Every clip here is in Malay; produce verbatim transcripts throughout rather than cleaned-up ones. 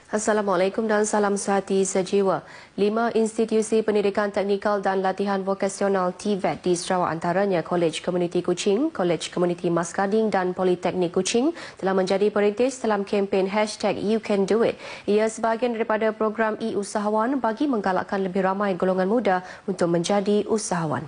Assalamualaikum dan salam sehati sejiwa. Lima institusi pendidikan teknikal dan latihan vokasional T V E T di Sarawak antaranya Kolej Komuniti Kuching, Kolej Komuniti Maskading dan Politeknik Kuching telah menjadi perintis dalam kempen hashtag You Can Do It. Ia sebahagian daripada program e-usahawan bagi menggalakkan lebih ramai golongan muda untuk menjadi usahawan.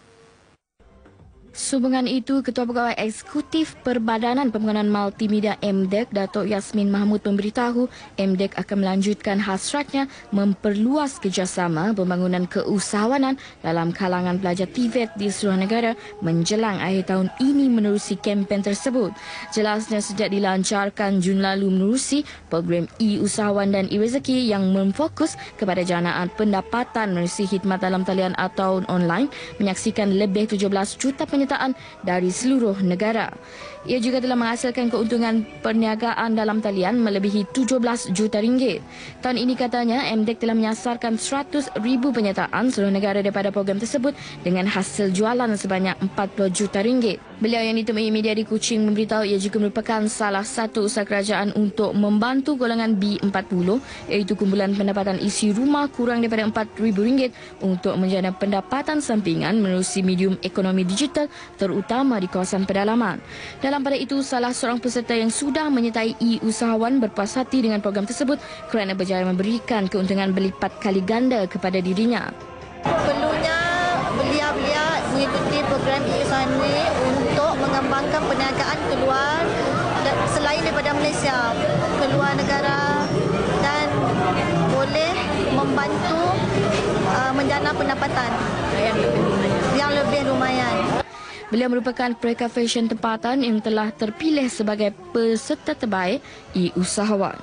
Sehubungan itu, Ketua Pegawai Eksekutif Perbadanan Pembangunan Multimedia M D E K, Datuk Yasmin Mahmud memberitahu M D E K akan melanjutkan hasratnya memperluas kerjasama pembangunan keusahawanan dalam kalangan pelajar T V E T di seluruh negara menjelang akhir tahun ini menerusi kempen tersebut. Jelasnya sejak dilancarkan Jun lalu menerusi program e-usahawan dan e-rezeki yang memfokus kepada janaan pendapatan menerusi khidmat dalam talian atau online menyaksikan lebih tujuh belas juta penyertaan dari seluruh negara. Ia juga telah menghasilkan keuntungan perniagaan dalam talian melebihi tujuh belas juta ringgit. Tahun ini katanya M D E K telah menyasarkan seratus ribu penyertaan seluruh negara daripada program tersebut dengan hasil jualan sebanyak empat puluh juta ringgit. Beliau yang ditemui media di Kuching memberitahu ia juga merupakan salah satu usaha kerajaan untuk membantu golongan B empat puluh iaitu kumpulan pendapatan isi rumah kurang daripada empat ribu ringgit untuk menjana pendapatan sampingan menerusi medium ekonomi digital terutama di kawasan pedalaman. Dalam pada itu, salah seorang peserta yang sudah menyertai e-usahawan berpuas hati dengan program tersebut kerana berjaya memberikan keuntungan berlipat kali ganda kepada dirinya. Perlunya belia-belia mengikuti program e-usahawan ini untuk mengembangkan perniagaan keluar selain daripada Malaysia, keluar negara dan boleh membantu uh, menjana pendapatan yang lebih lumayan. Yang lebih lumayan. Beliau merupakan perekah fashion tempatan yang telah terpilih sebagai peserta terbaik e-usahawan.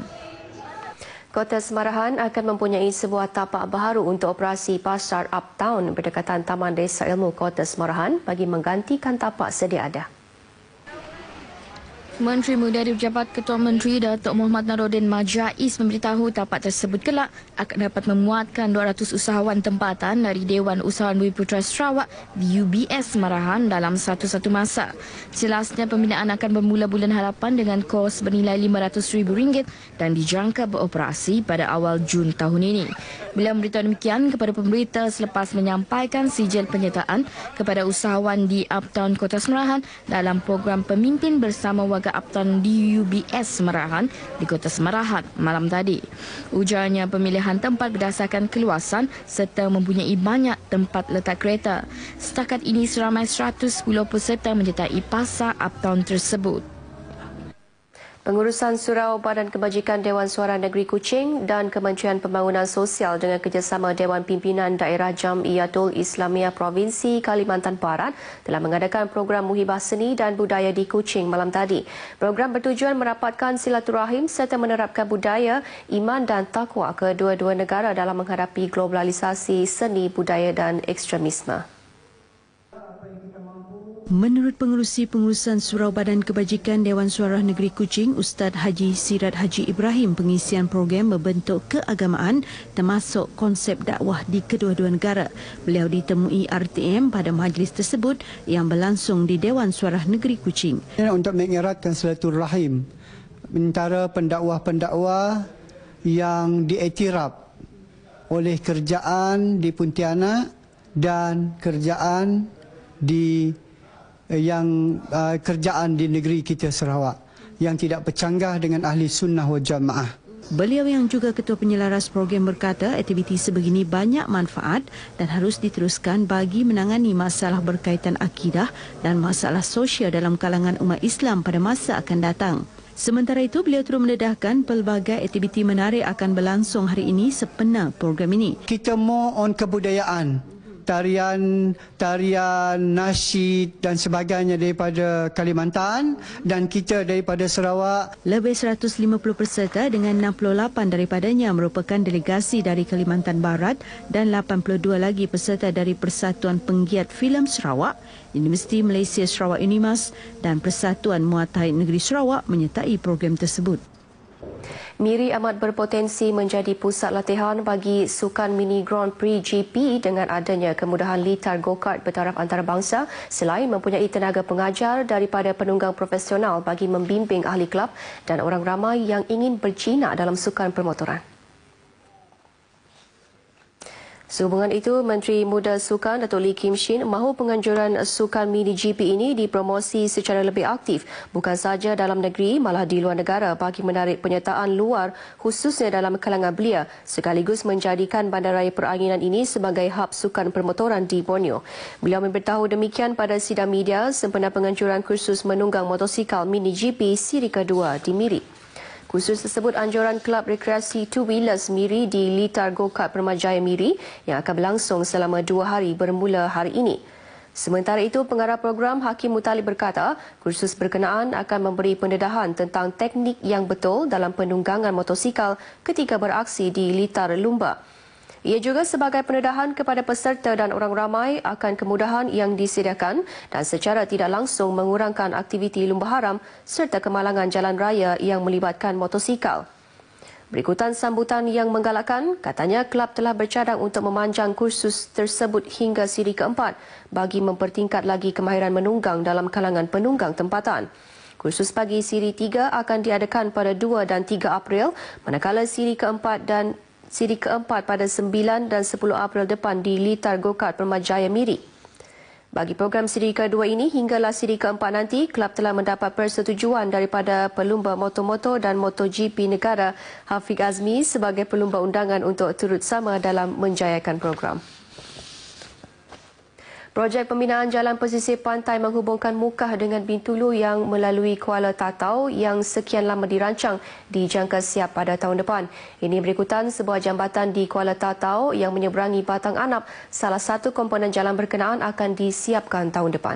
Kota Semarahan akan mempunyai sebuah tapak baharu untuk operasi Pasar Uptown berdekatan Taman Desa Ilmu Kota Semarahan bagi menggantikan tapak sedia ada. Menteri Muda di Pejabat Ketua Menteri Datuk Muhammad Naruddin Majais memberitahu tapak tersebut kelak akan dapat memuatkan dua ratus usahawan tempatan dari Dewan Usahawan Bumiputera Sarawak D U B S Semarahan dalam satu-satu masa. Jelasnya pembinaan akan bermula bulan harapan dengan kos bernilai lima ratus ribu ringgit dan dijangka beroperasi pada awal Jun tahun ini. Beliau memberitahu demikian kepada pemberita selepas menyampaikan sijil penyertaan kepada usahawan di Uptown Kota Semarahan dalam program Pemimpin Bersama Warga Uptown D U B S Semarahan di Kota Semarahan malam tadi. Ujarnya pemilihan tempat berdasarkan keluasan serta mempunyai banyak tempat letak kereta. Setakat ini seramai seratus sepuluh peserta menyertai pasar Uptown tersebut. Pengurusan Surau Badan Kebajikan Dewan Suara Negeri Kuching dan Kementerian Pembangunan Sosial dengan kerjasama Dewan Pimpinan Daerah Jamiatul Islamiyah Provinsi Kalimantan Barat telah mengadakan program Muhibah Seni dan Budaya di Kuching malam tadi. Program bertujuan merapatkan silaturahim serta menerapkan budaya, iman dan takwa kedua-dua negara dalam menghadapi globalisasi seni, budaya dan ekstremisme. Menurut pengerusi pengurusan Surau Badan Kebajikan Dewan Suara Negeri Kuching, Ustaz Haji Sirat Haji Ibrahim, pengisian program berbentuk keagamaan termasuk konsep dakwah di kedua-dua negara. Beliau ditemui R T M pada majlis tersebut yang berlangsung di Dewan Suara Negeri Kuching. Untuk mengeratkan silaturahim antara pendakwah-pendakwah yang diiktiraf oleh kerjaan di Pontianak dan kerjaan di yang uh, kerjaan di negeri kita Sarawak yang tidak bercanggah dengan ahli sunnah wal jamaah. Beliau yang juga ketua penyelaras program berkata aktiviti sebegini banyak manfaat dan harus diteruskan bagi menangani masalah berkaitan akidah dan masalah sosial dalam kalangan umat Islam pada masa akan datang. Sementara itu, beliau terus mendedahkan pelbagai aktiviti menarik akan berlangsung hari ini sempena program ini. Kita more on kebudayaan. Tarian, tarian, nasyid dan sebagainya daripada Kalimantan dan kita daripada Sarawak. Lebih seratus lima puluh peserta dengan enam puluh lapan daripadanya merupakan delegasi dari Kalimantan Barat dan lapan puluh dua lagi peserta dari Persatuan Penggiat Filem Sarawak, Universiti Malaysia Sarawak UNIMAS dan Persatuan Muay Thai Negeri Sarawak menyertai program tersebut. Miri amat berpotensi menjadi pusat latihan bagi sukan mini Grand Prix G P dengan adanya kemudahan litar go-kart bertaraf antarabangsa selain mempunyai tenaga pengajar daripada penunggang profesional bagi membimbing ahli kelab dan orang ramai yang ingin berjinak dalam sukan permotoran. Sehubungan itu, Menteri Muda Sukan Datuk Lee Kim Shin mahu penganjuran sukan mini G P ini dipromosi secara lebih aktif bukan sahaja dalam negeri malah di luar negara bagi menarik penyertaan luar khususnya dalam kalangan belia sekaligus menjadikan bandaraya peranginan ini sebagai hub sukan permotoran di Borneo. Beliau memberitahu demikian pada sidang media sempena penganjuran kursus menunggang motosikal mini G P siri kedua di Miri. Kursus tersebut anjuran Kelab Rekreasi Two Wheelers Miri di Litar Go-Kart Permajaya Miri yang akan berlangsung selama dua hari bermula hari ini. Sementara itu, pengarah program Hakim Mutalib berkata, kursus berkenaan akan memberi pendedahan tentang teknik yang betul dalam penunggangan motosikal ketika beraksi di Litar Lumba. Ia juga sebagai pendedahan kepada peserta dan orang ramai akan kemudahan yang disediakan dan secara tidak langsung mengurangkan aktiviti lumba haram serta kemalangan jalan raya yang melibatkan motosikal. Berikutan sambutan yang menggalakkan, katanya kelab telah bercadang untuk memanjang kursus tersebut hingga siri keempat bagi mempertingkat lagi kemahiran menunggang dalam kalangan penunggang tempatan. Kursus pagi siri tiga akan diadakan pada dua dan tiga April, manakala siri keempat dan Siri keempat pada sembilan dan sepuluh April depan di Litar Go-Kart Permajaya Miri. Bagi program siri kedua ini, hinggalah siri keempat nanti, kelab telah mendapat persetujuan daripada pelumba moto-moto dan MotoGP negara Hafiz Azmi sebagai pelumba undangan untuk turut sama dalam menjayakan program. Projek pembinaan jalan pesisir pantai menghubungkan Mukah dengan Bintulu yang melalui Kuala Tatau yang sekian lama dirancang dijangka siap pada tahun depan. Ini berikutan sebuah jambatan di Kuala Tatau yang menyeberangi Batang Anap. Salah satu komponen jalan berkenaan akan disiapkan tahun depan.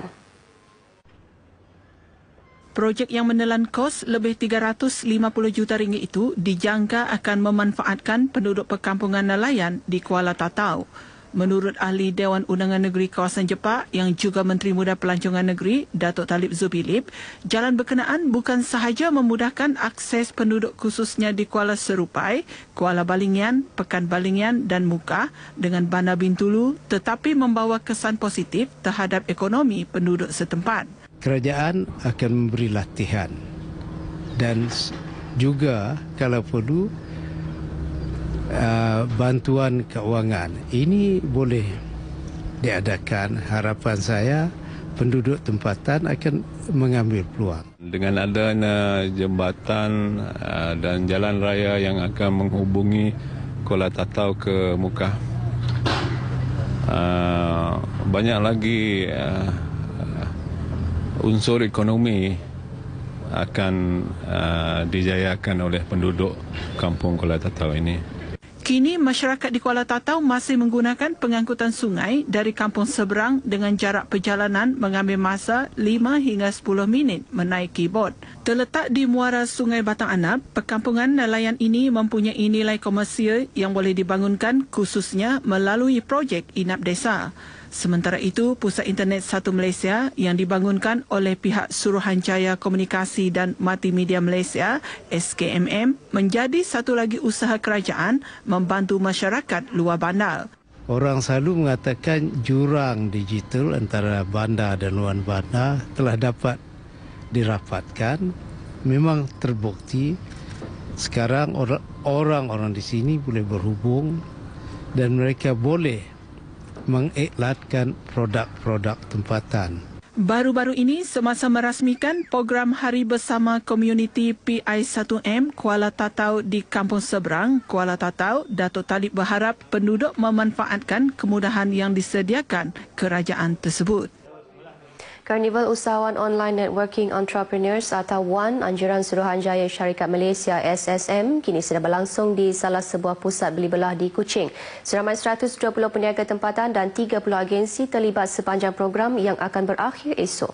Projek yang menelan kos lebih tiga ratus lima puluh juta ringgit itu dijangka akan memanfaatkan penduduk perkampungan nelayan di Kuala Tatau. Menurut ahli Dewan Undangan Negeri Kawasan Jepak yang juga Menteri Muda Pelancongan Negeri, Datuk Talib Zubilib, jalan berkenaan bukan sahaja memudahkan akses penduduk khususnya di Kuala Serupai, Kuala Balingian, Pekan Balingian dan Mukah dengan Bandar Bintulu tetapi membawa kesan positif terhadap ekonomi penduduk setempat. Kerajaan akan memberi latihan dan juga kalau perlu Uh, bantuan keuangan. Ini boleh diadakan. Harapan saya penduduk tempatan akan mengambil peluang. Dengan adanya jambatan uh, dan jalan raya yang akan menghubungi Kuala Tatau ke Mukah, uh, banyak lagi uh, unsur ekonomi akan uh, dijayakan oleh penduduk kampung Kuala Tatau ini. Kini, masyarakat di Kuala Tatau masih menggunakan pengangkutan sungai dari kampung seberang dengan jarak perjalanan mengambil masa lima hingga sepuluh minit menaiki bot. Terletak di muara Sungai Batang Anap, perkampungan nelayan ini mempunyai nilai komersial yang boleh dibangunkan khususnya melalui projek Inap Desa. Sementara itu, Pusat Internet Satu Malaysia yang dibangunkan oleh pihak Suruhanjaya Komunikasi dan Multimedia Malaysia S K M M menjadi satu lagi usaha kerajaan membantu masyarakat luar bandar. Orang selalu mengatakan jurang digital antara bandar dan luar bandar telah dapat dirapatkan. Memang terbukti sekarang orang-orang di sini boleh berhubung dan mereka boleh mengiklankan produk-produk tempatan. Baru-baru ini semasa merasmikan program Hari Bersama Komuniti P I satu M Kuala Tatau di Kampung Seberang, Kuala Tatau, Datuk Talib berharap penduduk memanfaatkan kemudahan yang disediakan kerajaan tersebut. Karnival Usahawan Online Networking Entrepreneurs atau W A N Anjuran Suruhanjaya Syarikat Malaysia S S M kini sedang berlangsung di salah sebuah pusat beli belah di Kuching. Seramai seratus dua puluh peniaga tempatan dan tiga puluh agensi terlibat sepanjang program yang akan berakhir esok.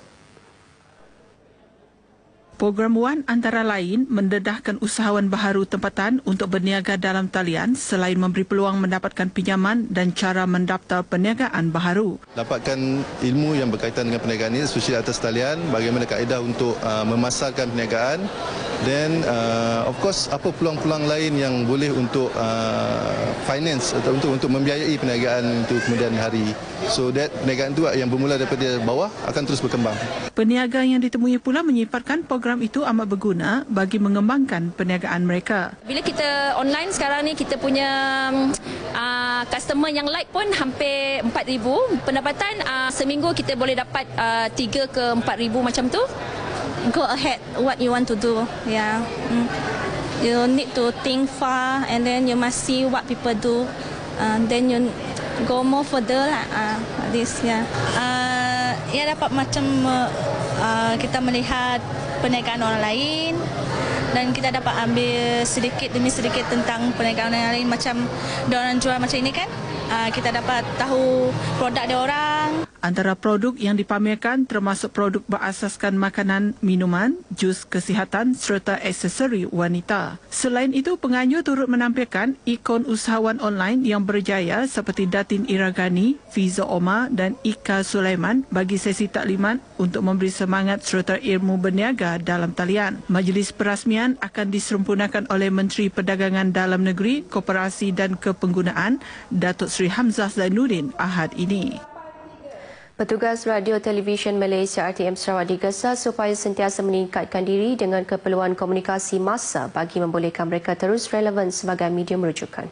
Program W A N antara lain mendedahkan usahawan baharu tempatan untuk berniaga dalam talian selain memberi peluang mendapatkan pinjaman dan cara mendaftar perniagaan baharu. Dapatkan ilmu yang berkaitan dengan perniagaan ini, especially atas talian, bagaimana kaedah untuk uh, memasarkan perniagaan Then uh, of course apa peluang-peluang lain yang boleh untuk uh, finance atau untuk untuk membiayai perniagaan itu kemudian hari. So that perniagaan itu yang bermula daripada bawah akan terus berkembang. Peniaga yang ditemui pula menyifatkan program itu amat berguna bagi mengembangkan perniagaan mereka. Bila kita online sekarang ni, kita punya uh, customer yang like pun hampir empat ribu. Pendapatan uh, seminggu kita boleh dapat uh, tiga ke empat ribu macam tu. Go ahead what you want to do. Yeah. Mm. You need to think far and then you must see what people do. Uh, then you go more further lah. Uh, this yeah. Uh, ya dapat macam uh, kita melihat perniagaan orang lain dan kita dapat ambil sedikit demi sedikit tentang perniagaan orang lain, macam diorang jual macam ini kan. Uh, kita dapat tahu produk dia orang. Antara produk yang dipamerkan termasuk produk berasaskan makanan, minuman, jus kesihatan serta aksesori wanita. Selain itu, penganjur turut menampilkan ikon usahawan online yang berjaya seperti Datin Iragani, Fiza Omar dan Ika Sulaiman bagi sesi taklimat untuk memberi semangat serta ilmu berniaga dalam talian. Majlis perasmian akan disempurnakan oleh Menteri Perdagangan Dalam Negeri, Koperasi dan Kepenggunaan, Datuk Seri Hamzah Zainuddin Ahad ini. Petugas Radio Televisyen Malaysia R T M Sarawak digesa supaya sentiasa meningkatkan diri dengan keperluan komunikasi massa bagi membolehkan mereka terus relevan sebagai medium rujukan.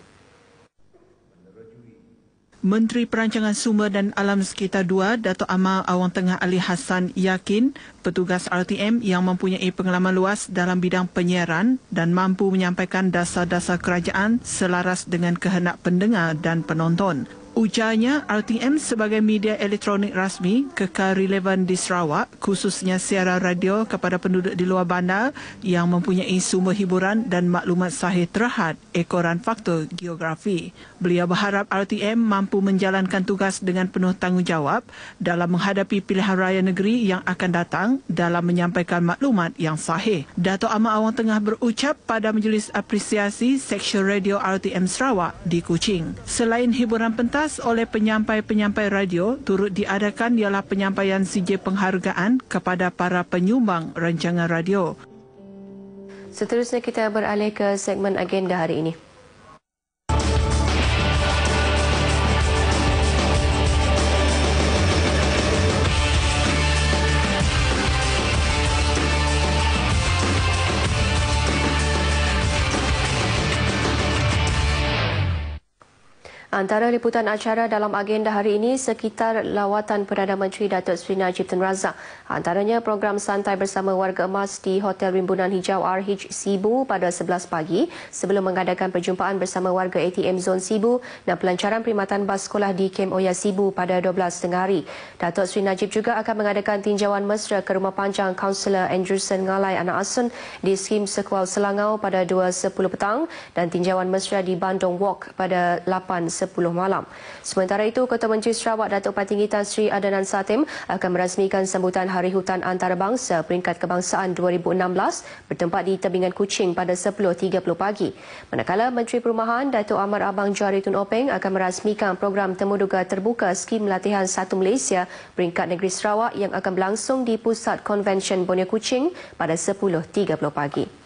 Menteri Perancangan Sumber dan Alam Sekitar dua, Datuk Amar Awang Tengah Ali Hassan yakin petugas R T M yang mempunyai pengalaman luas dalam bidang penyiaran dan mampu menyampaikan dasar-dasar kerajaan selaras dengan kehendak pendengar dan penonton. Ujarnya, R T M sebagai media elektronik rasmi kekal relevan di Sarawak, khususnya siaran radio kepada penduduk di luar bandar yang mempunyai sumber hiburan dan maklumat sahih terhad ekoran faktor geografi. Beliau berharap R T M mampu menjalankan tugas dengan penuh tanggungjawab dalam menghadapi pilihan raya negeri yang akan datang dalam menyampaikan maklumat yang sahih. Datuk Amar Awang Tengah berucap pada Majlis Apresiasi Seksyen Radio R T M Sarawak di Kuching. Selain hiburan pentas oleh penyampai-penyampai radio, turut diadakan ialah penyampaian sijil penghargaan kepada para penyumbang rancangan radio. Seterusnya kita beralih ke segmen agenda hari ini. Antara liputan acara dalam agenda hari ini sekitar lawatan Perdana Menteri Datuk Seri Najib Tun Razak. Antaranya program santai bersama warga emas di Hotel Rimbunan Hijau R H Sibu pada sebelas pagi sebelum mengadakan perjumpaan bersama warga A T M Zon Sibu dan pelancaran perkhidmatan bas sekolah di Kem Oya Sibu pada dua belas tengah hari. Datuk Seri Najib juga akan mengadakan tinjauan mesra ke rumah panjang Kaunselor Andrewson Ngalai Anak Asun di Skim Sekual Selangau pada dua sepuluh petang dan tinjauan mesra di Bandung Walk pada lapan sepuluh malam. Sementara itu, Ketua Menteri Sarawak Datuk Patinggi Tan Sri Adnan Satem akan merasmikan sambutan Hari Hutan Antarabangsa Peringkat Kebangsaan dua ribu enam belas bertempat di Tebingan Kuching pada sepuluh tiga puluh pagi. Manakala Menteri Perumahan Datuk Ahmad Abang Johari Tun Openg akan merasmikan program Temuduga Terbuka Skim Latihan Satu Malaysia Peringkat Negeri Sarawak yang akan berlangsung di Pusat Konvensyen Borneo Kuching pada sepuluh tiga puluh pagi.